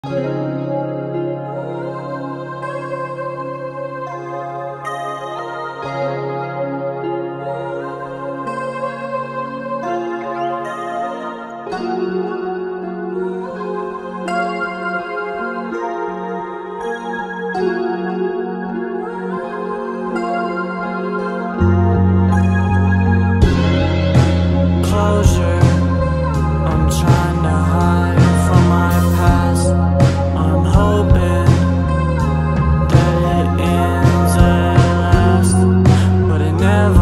Closure, I'm trying to hide from my past. I'm hoping that it ends at last, but it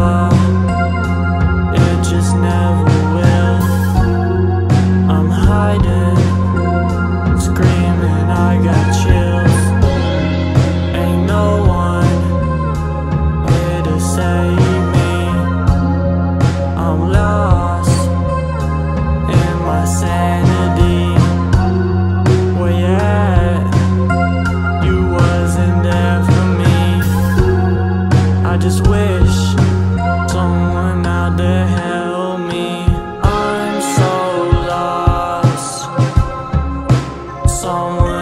just never will. I'm hiding, screaming, I got chills. Ain't no one here to save me. I'm lost in my sanity. Where you at? You wasn't there for me. I just wish someone out there help me. I'm so lost. Someone